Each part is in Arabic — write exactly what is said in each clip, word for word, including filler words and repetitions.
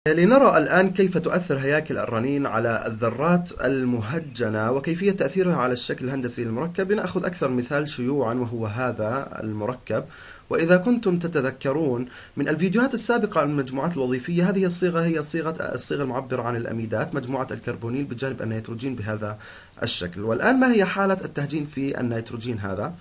لنرى الآن كيف تؤثر هياكل الرنين على الذرات المهجنة وكيفية تأثيرها على الشكل الهندسي للمركب. لنأخذ أكثر مثال شيوعا وهو هذا المركب. وإذا كنتم تتذكرون من الفيديوهات السابقة عن المجموعات الوظيفية، هذه الصيغة هي صيغة الصيغة المعبرة عن الأميدات، مجموعة الكربونيل بجانب النيتروجين بهذا الشكل. والآن ما هي حالة التهجين في النيتروجين هذا؟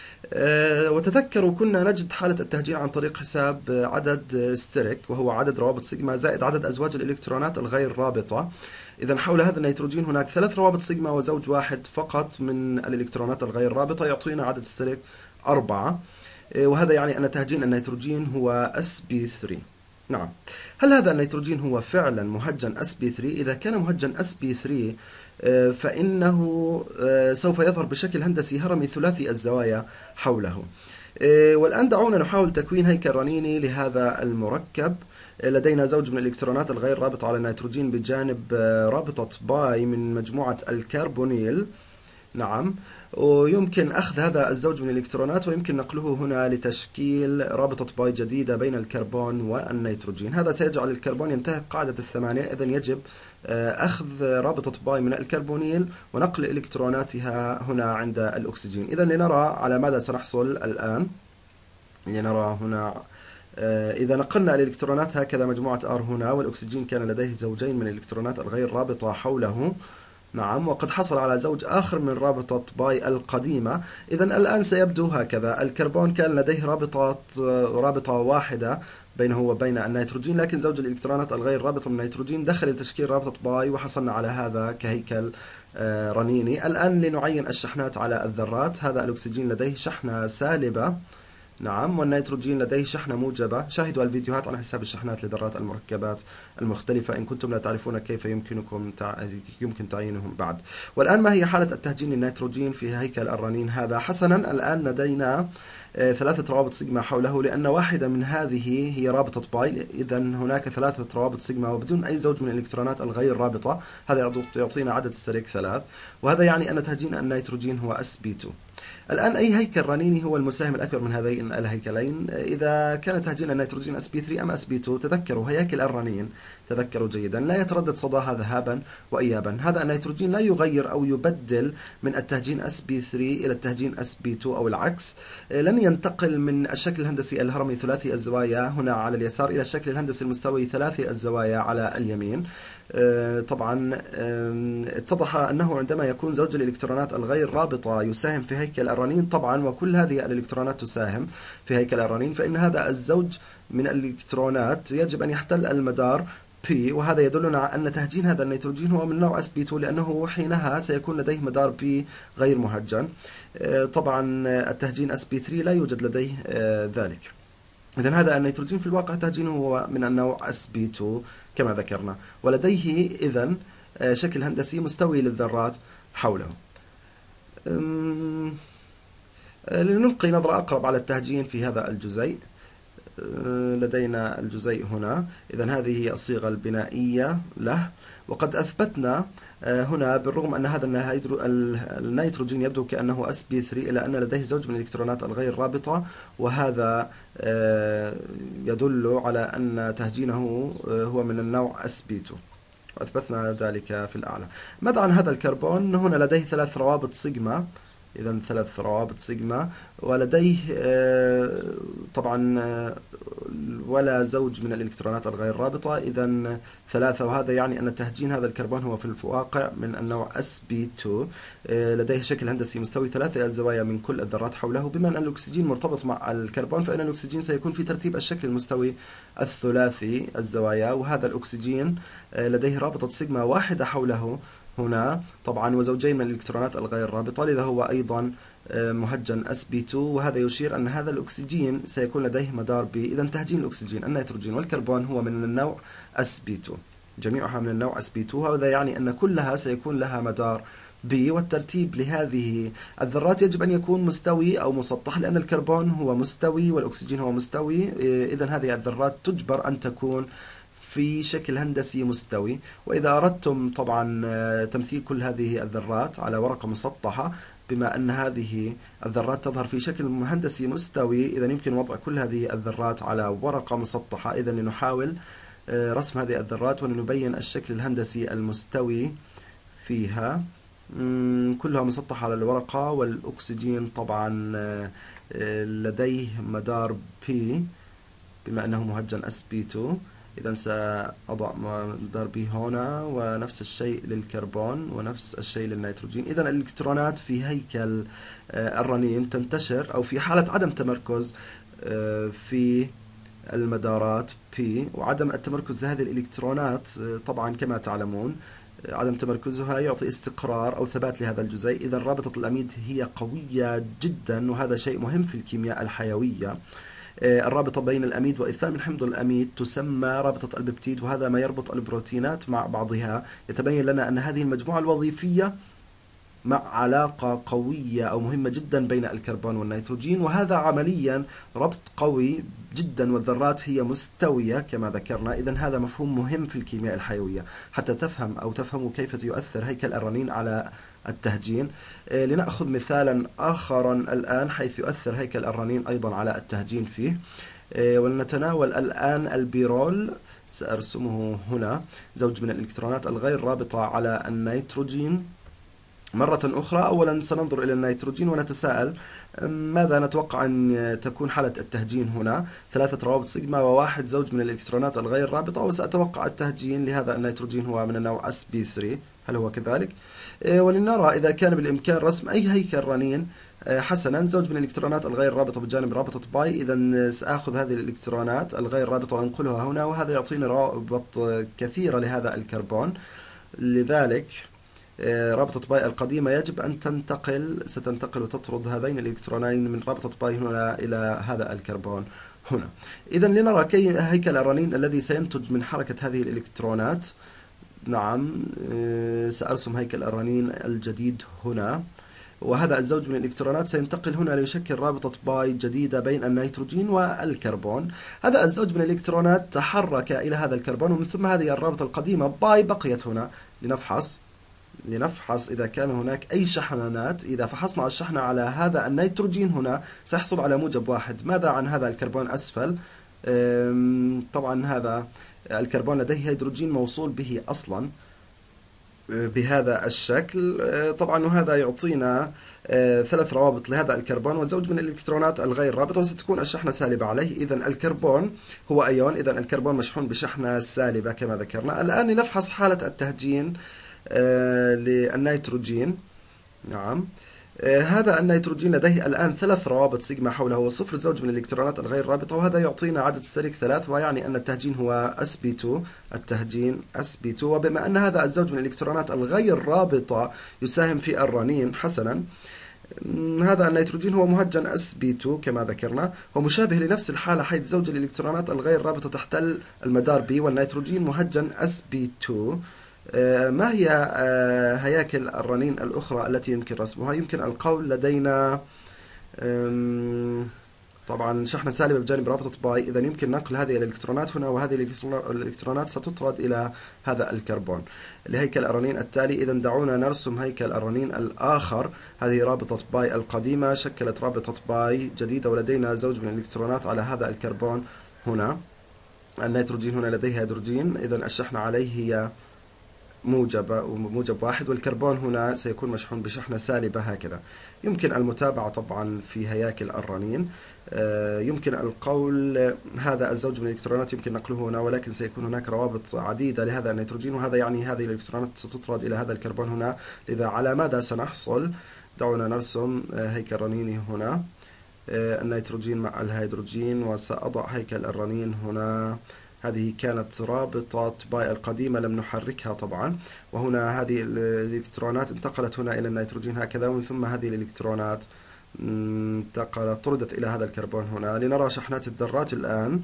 أه وتذكروا كنا نجد حالة التهجين عن طريق حساب عدد ستيريك، وهو عدد روابط سيجما زائد عدد أزواج الإلكترونات الغير رابطة. إذا حول هذا النيتروجين هناك ثلاث روابط سيجما وزوج واحد فقط من الإلكترونات الغير رابطة، يعطينا عدد ستيريك أربعة. أه وهذا يعني أن تهجين النيتروجين هو إس بي ثلاثة. نعم، هل هذا النيتروجين هو فعلا مهجن إس بي ثلاثة؟ إذا كان مهجن إس بي ثلاثة فإنه سوف يظهر بشكل هندسي هرمي ثلاثي الزوايا حوله. والآن دعونا نحاول تكوين هيكل رنيني لهذا المركب. لدينا زوج من الإلكترونات الغير رابطة على النيتروجين بجانب رابطة باي من مجموعة الكربونيل. نعم، ويمكن أخذ هذا الزوج من الإلكترونات ويمكن نقله هنا لتشكيل رابطة باي جديدة بين الكربون والنيتروجين. هذا سيجعل الكربون ينتهك قاعدة الثمانية، إذن يجب أخذ رابطة باي من الكربونيل ونقل إلكتروناتها هنا عند الأكسجين. إذن لنرى على ماذا سنحصل الآن. لنرى هنا إذا نقلنا الإلكترونات هكذا مجموعة R هنا، والأكسجين كان لديه زوجين من الإلكترونات الغير رابطة حوله. نعم، وقد حصل على زوج آخر من رابطة باي القديمة. إذن الآن سيبدو هكذا: الكربون كان لديه رابطة رابطة واحدة بينه وبين النيتروجين، لكن زوج الإلكترونات الغير رابطة من النيتروجين دخل لتشكيل رابطة باي وحصلنا على هذا كهيكل رنيني. الآن لنعين الشحنات على الذرات. هذا الأكسجين لديه شحنة سالبة، نعم، والنيتروجين لديه شحنة موجبة. شاهدوا الفيديوهات عن حساب الشحنات لذرات المركبات المختلفة إن كنتم لا تعرفون كيف يمكنكم تع... يمكن تعيينهم بعد. والآن ما هي حالة التهجين النيتروجين في هيكل الرنين هذا؟ حسنا، الآن لدينا ثلاثة روابط سيجما حوله، لأن واحدة من هذه هي رابطة باي. إذا هناك ثلاثة روابط سيجما وبدون أي زوج من الإلكترونات الغير رابطة. هذا يعطينا عدد ستريك ثلاث، وهذا يعني أن تهجين النيتروجين هو إس بي اثنين. الآن أي هيكل رنيني هو المساهم الأكبر من هذين الهيكلين؟ إذا كان تهجين النيتروجين إس بي ثلاثة أم إس بي اثنين؟ تذكروا هياكل الرنين، تذكروا جيدا، لا يتردد صداها ذهابا وإيابا. هذا النيتروجين لا يغير أو يبدل من التهجين إس بي ثلاثة إلى التهجين إس بي اثنين أو العكس. لن ينتقل من الشكل الهندسي الهرمي ثلاثي الزوايا هنا على اليسار إلى الشكل الهندسي المستوي ثلاثي الزوايا على اليمين. طبعا اتضح أنه عندما يكون زوج الإلكترونات الغير رابطة يساهم في هيكل الرنين طبعا، وكل هذه الإلكترونات تساهم في هيكل الرنين، فإن هذا الزوج من الإلكترونات يجب أن يحتل المدار P، وهذا يدلنا على أن تهجين هذا النيتروجين هو من نوع إس بي اثنين، لأنه حينها سيكون لديه مدار P غير مهجن. طبعا التهجين إس بي ثلاثة لا يوجد لديه ذلك. إذن هذا النيتروجين في الواقع تهجينه هو من النوع إس بي اثنين كما ذكرنا، ولديه إذن شكل هندسي مستوي للذرات حوله. لنلقي نظرة أقرب على التهجين في هذا الجزيء. لدينا الجزيء هنا، إذن هذه هي الصيغة البنائية له. وقد أثبتنا هنا بالرغم أن هذا النيتروجين يبدو كأنه إس بي ثلاثة إلا أن لديه زوج من الإلكترونات الغير رابطة، وهذا يدل على أن تهجينه هو من النوع إس بي اثنين، وأثبتنا ذلك في الأعلى. ماذا عن هذا الكربون؟ هنا لديه ثلاث روابط سيجما، إذا ثلاث روابط سيجما، ولديه طبعا ولا زوج من الإلكترونات الغير رابطة، إذا ثلاثة، وهذا يعني أن تهجين هذا الكربون هو في الواقع من النوع إس بي اثنين. لديه شكل هندسي مستوي ثلاثي الزوايا من كل الذرات حوله. بما أن الأكسجين مرتبط مع الكربون فإن الأكسجين سيكون في ترتيب الشكل المستوي الثلاثي الزوايا، وهذا الأكسجين لديه رابطة سيجما واحدة حوله هنا طبعا وزوجين من الإلكترونات الغير رابطة، لذا هو أيضا مهجن إس بي اثنين، وهذا يشير أن هذا الأكسجين سيكون لديه مدار B. إذا تهجين الأكسجين، النيتروجين والكربون هو من النوع إس بي اثنين، جميعها من النوع إس بي اثنين، وهذا يعني أن كلها سيكون لها مدار B. والترتيب لهذه الذرات يجب أن يكون مستوي أو مسطح، لأن الكربون هو مستوي والأكسجين هو مستوي. إذا هذه الذرات تجبر أن تكون في شكل هندسي مستوي. وإذا أردتم طبعا تمثيل كل هذه الذرات على ورقة مسطحة، بما أن هذه الذرات تظهر في شكل هندسي مستوي، إذا يمكن وضع كل هذه الذرات على ورقة مسطحة. إذا لنحاول رسم هذه الذرات ولنبين الشكل الهندسي المستوي فيها. كلها مسطحة على الورقة، والأكسجين طبعا لديه مدار P بما أنه مهجن إس بي تو، إذا سأضع مدار B هنا، ونفس الشيء للكربون ونفس الشيء للنيتروجين. إذا الإلكترونات في هيكل الرنين تنتشر أو في حالة عدم تمركز في المدارات P، وعدم التمركز لهذه الإلكترونات طبعا كما تعلمون عدم تمركزها يعطي استقرار أو ثبات لهذا الجزيء. إذا رابطة الأميد هي قوية جدا، وهذا شيء مهم في الكيمياء الحيوية. الرابطة بين الأميد وإثنان من حمض الأميد تسمى رابطة الببتيد، وهذا ما يربط البروتينات مع بعضها. يتبين لنا أن هذه المجموعة الوظيفية مع علاقة قوية أو مهمة جدا بين الكربون والنيتروجين، وهذا عمليا ربط قوي جدا، والذرات هي مستوية كما ذكرنا. إذا هذا مفهوم مهم في الكيمياء الحيوية حتى تفهم أو تفهموا كيف يؤثر هيكل الرنين على التهجين. لنأخذ مثالا آخر الآن حيث يؤثر هيكل الرنين أيضا على التهجين فيه، ولنتناول الآن البيرول. سأرسمه هنا، زوج من الإلكترونات الغير رابطة على النيتروجين. مرة أخرى أولا سننظر إلى النيتروجين ونتساءل ماذا نتوقع أن تكون حالة التهجين هنا. ثلاثة روابط سيجما وواحد زوج من الإلكترونات الغير رابطة، وسأتوقع التهجين لهذا النيتروجين هو من النوع إس بي ثري. هل هو كذلك؟ ولنرى إذا كان بالإمكان رسم أي هيكل رنين. حسنا، زوج من الإلكترونات الغير رابطة بجانب رابطة باي. إذا سأخذ هذه الإلكترونات الغير رابطة وأنقلها هنا، وهذا يعطيني روابط كثيرة لهذا الكربون. لذلك رابطة باي القديمة يجب أن تنتقل ستنتقل وتطرد هذين الإلكترونين من رابطة باي هنا إلى هذا الكربون هنا. إذا لنرى كي هيكل الرنين الذي سينتج من حركة هذه الإلكترونات. نعم، سأرسم هيكل الرنين الجديد هنا، وهذا الزوج من الإلكترونات سينتقل هنا ليشكل رابطة باي جديدة بين النيتروجين والكربون. هذا الزوج من الإلكترونات تحرك إلى هذا الكربون، ومن ثم هذه الرابطة القديمة باي بقيت هنا. لنفحص لنفحص إذا كان هناك أي شحنات. إذا فحصنا الشحنة على هذا النيتروجين هنا سيحصل على موجب واحد. ماذا عن هذا الكربون أسفل؟ طبعا هذا الكربون لديه هيدروجين موصول به أصلا بهذا الشكل طبعا، وهذا يعطينا ثلاث روابط لهذا الكربون وزوج من الإلكترونات الغير رابطة، وستكون الشحنة سالبة عليه. إذا الكربون هو أيون، إذا الكربون مشحون بشحنة سالبة كما ذكرنا. الآن لنفحص حالة التهجين للنيتروجين. نعم، هذا النيتروجين لديه الآن ثلاث روابط سيجما حوله وصفر زوج من الإلكترونات الغير رابطة، وهذا يعطينا عدد ستريك ثلاث، ويعني أن التهجين هو إس بي تو. التهجين إس بي تو، وبما أن هذا الزوج من الإلكترونات الغير رابطة يساهم في الرنين، حسنا هذا النيتروجين هو مهجن إس بي تو كما ذكرنا، ومشابه لنفس الحالة حيث زوج الإلكترونات الغير رابطة تحتل المدار B، والنيتروجين مهجن إس بي تو. ما هي هياكل الرنين الأخرى التي يمكن رسمها؟ يمكن القول لدينا طبعا شحنة سالبة بجانب رابطة باي، إذا يمكن نقل هذه الإلكترونات هنا، وهذه الإلكترونات ستطرد إلى هذا الكربون لهيكل الرنين التالي. إذا دعونا نرسم هيكل الرنين الآخر. هذه رابطة باي القديمة شكلت رابطة باي جديدة، ولدينا زوج من الإلكترونات على هذا الكربون هنا. النيتروجين هنا لديه هيدروجين، إذا الشحنة عليه هي موجب موجب واحد، والكربون هنا سيكون مشحون بشحنة سالبة هكذا. يمكن المتابعة طبعا في هياكل الرنين. يمكن القول هذا الزوج من الإلكترونات يمكن نقله هنا، ولكن سيكون هناك روابط عديدة لهذا النيتروجين، وهذا يعني هذه الإلكترونات ستطرد إلى هذا الكربون هنا. لذا على ماذا سنحصل؟ دعونا نرسم هيكل رنيني هنا، النيتروجين مع الهيدروجين، وسأضع هيكل الرنين هنا. هذه كانت رابطة باي القديمة لم نحركها طبعا، وهنا هذه الإلكترونات انتقلت هنا إلى النيتروجين هكذا، ومن ثم هذه الإلكترونات انتقلت طردت إلى هذا الكربون هنا. لنرى شحنات الذرات الآن.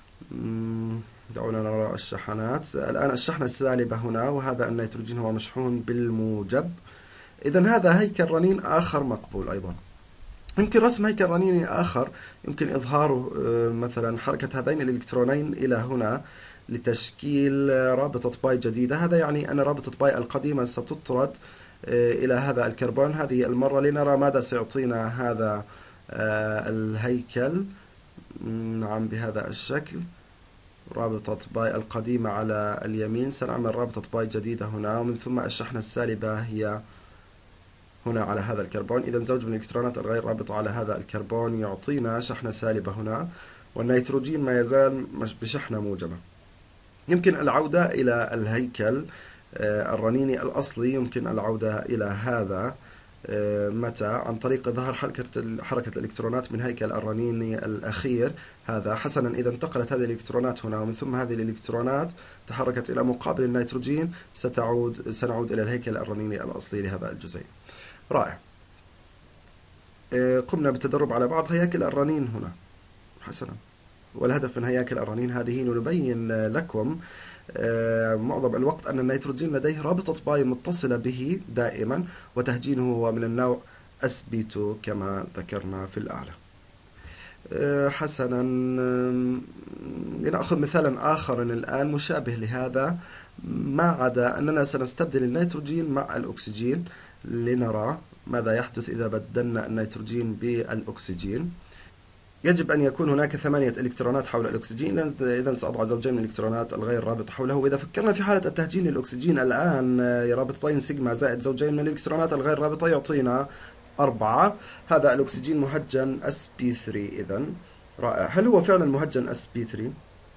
دعونا نرى الشحنات الآن. الشحنة السالبة هنا، وهذا النيتروجين هو مشحون بالموجب. إذا هذا هيكل رنين آخر مقبول أيضا. يمكن رسم هيكل رنيني آخر، يمكن إظهاره مثلا حركة هذين الإلكترونين إلى هنا لتشكيل رابطة باي جديدة. هذا يعني أن رابطة باي القديمة ستطرد إلى هذا الكربون هذه المرة. لنرى ماذا سيعطينا هذا الهيكل. نعم، بهذا الشكل. رابطة باي القديمة على اليمين، سنعمل رابطة باي جديدة هنا، ومن ثم الشحنة السالبة هي هنا على هذا الكربون. إذا زوج من الإلكترونات الغير رابطة على هذا الكربون يعطينا شحنة سالبة هنا، والنيتروجين ما يزال بشحنة موجبة. يمكن العودة إلى الهيكل الرنيني الأصلي، يمكن العودة إلى هذا متى؟ عن طريق إظهار حركة حركة الإلكترونات من هيكل الرنيني الأخير هذا. حسنا، إذا انتقلت هذه الإلكترونات هنا، ومن ثم هذه الإلكترونات تحركت إلى مقابل النيتروجين، ستعود سنعود إلى الهيكل الرنيني الأصلي لهذا الجزيء. رائع. قمنا بالتدرب على بعض هياكل الرنين هنا. حسنا، والهدف من هياكل الرنين هذه نبين لكم معظم الوقت أن النيتروجين لديه رابطة باي متصلة به دائما، وتهجينه هو من النوع إس بي تو كما ذكرنا في الأعلى. حسنا، لنأخذ مثالا آخر الآن مشابه لهذا، ما عدا أننا سنستبدل النيتروجين مع الأكسجين لنرى ماذا يحدث إذا بدلنا النيتروجين بالأكسجين. يجب أن يكون هناك ثمانية إلكترونات حول الأكسجين، إذا سأضع زوجين من الإلكترونات الغير رابطة حوله. وإذا فكرنا في حالة التهجين للأكسجين الآن، رابطتين سيجما زائد زوجين من الإلكترونات الغير رابطة يعطينا أربعة. هذا الأكسجين مهجن إس بي ثري. إذا رائع. هل هو فعلا مهجن إس بي ثري؟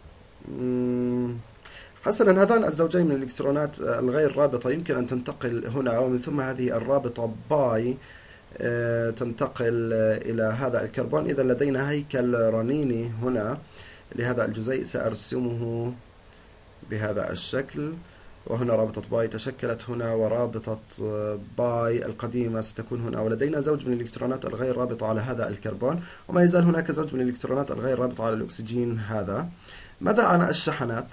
حسنا، هذان الزوجين من الإلكترونات الغير رابطة يمكن أن تنتقل هنا، ومن ثم هذه الرابطة باي تنتقل إلى هذا الكربون. إذا لدينا هيكل رنيني هنا لهذا الجزيء، سأرسمه بهذا الشكل، وهنا رابطة باي تشكلت هنا، ورابطة باي القديمة ستكون هنا، ولدينا زوج من الإلكترونات الغير رابطة على هذا الكربون، وما يزال هناك زوج من الإلكترونات الغير رابطة على الأكسجين هذا. ماذا عن الشحنات؟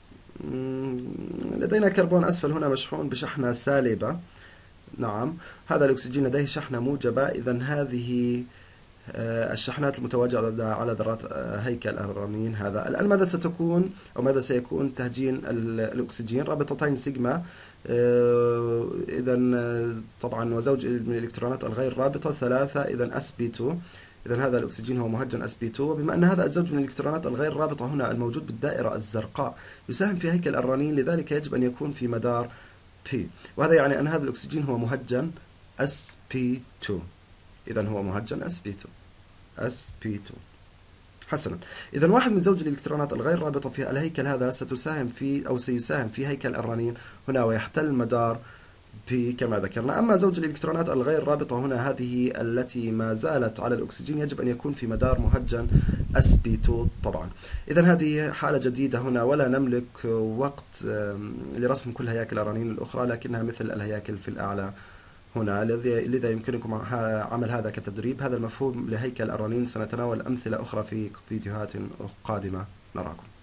لدينا كربون أسفل هنا مشحون بشحنة سالبة. نعم، هذا الأكسجين لديه شحنة موجبة. إذا هذه الشحنات المتواجدة على ذرات هيكل الرنين هذا. الآن ماذا ستكون أو ماذا سيكون تهجين الأكسجين؟ رابطتين سيجما، إذا طبعا وزوج من الإلكترونات الغير رابطة ثلاثة، إذا إس بي تو. إذا هذا الأكسجين هو مهجن إس بي تو، وبما أن هذا الزوج من الإلكترونات الغير رابطة هنا الموجود بالدائرة الزرقاء يساهم في هيكل الرنين، لذلك يجب أن يكون في مدار P، وهذا يعني أن هذا الأكسجين هو مهجن إس بي تو. إذا هو مهجن إس بي تو إس بي تو. حسنا، إذا واحد من زوج الإلكترونات الغير رابطة في الهيكل هذا ستساهم في أو سيساهم في هيكل الرنين هنا ويحتل مدار P كما ذكرنا. أما زوج الإلكترونات الغير رابطة هنا، هذه التي ما زالت على الأكسجين، يجب أن يكون في مدار مهجن إس بي تو طبعا. إذا هذه حالة جديدة هنا، ولا نملك وقت لرسم كل هياكل الرنين الأخرى، لكنها مثل الهياكل في الأعلى هنا، لذا يمكنكم عمل هذا كتدريب. هذا المفهوم لهيكل الرنين، سنتناول أمثلة أخرى في فيديوهات قادمة. نراكم.